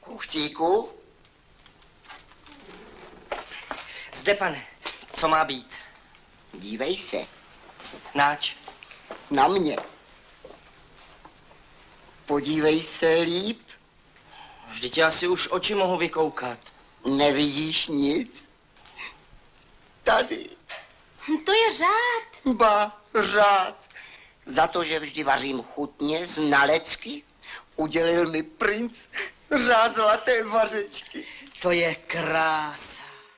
Kuchtíku? Zde, pane, co má být? Dívej se. Náč? Na mě. Podívej se líp. Vždyť já si už oči mohu vykoukat. Nevidíš nic? Tady. To je řád. Ba, řád. Za to, že vždy vařím chutně, znalecky, udělil mi princ řád zlaté vařečky. To je krása.